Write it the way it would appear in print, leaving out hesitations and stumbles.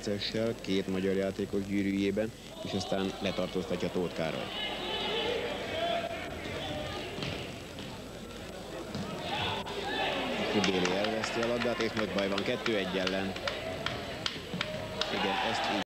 percessel, 2 magyar játékos gyűrűjében, és aztán letartóztatja Tóth Károly. Kibéli elveszti a labdát, és nagy baj van, 2-1 ellen. Igen, ezt így